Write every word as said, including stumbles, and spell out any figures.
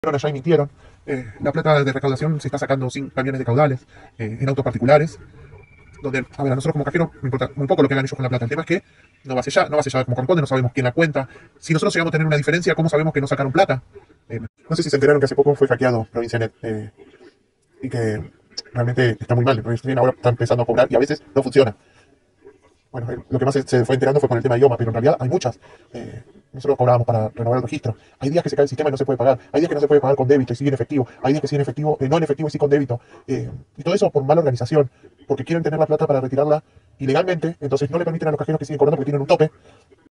Ya emitieron. Eh, la plata de recaudación se está sacando sin camiones de caudales, eh, en autos particulares, donde, a ver, a nosotros como cajeros me importa muy poco lo que hagan ellos con la plata. El tema es que no va a sellar, no va a sellar como corresponde, no sabemos quién la cuenta. Si nosotros llegamos a tener una diferencia, ¿cómo sabemos que no sacaron plata? Eh, no sé si se enteraron que hace poco fue hackeado Provincianet, eh, y que realmente está muy mal. Provincianet ahora está empezando a cobrar y a veces no funciona. Bueno, eh, lo que más se, se fue enterando fue con el tema de idioma, pero en realidad hay muchas. Eh, nosotros cobrábamos para renovar el registro. Hay días que se cae el sistema y no se puede pagar. Hay días que no se puede pagar con débito y sigue en efectivo. Hay días que sigue en efectivo, eh, no en efectivo y sí con débito. Eh, y todo eso por mala organización, porque quieren tener la plata para retirarla ilegalmente, entonces no le permiten a los cajeros que siguen cobrando porque tienen un tope.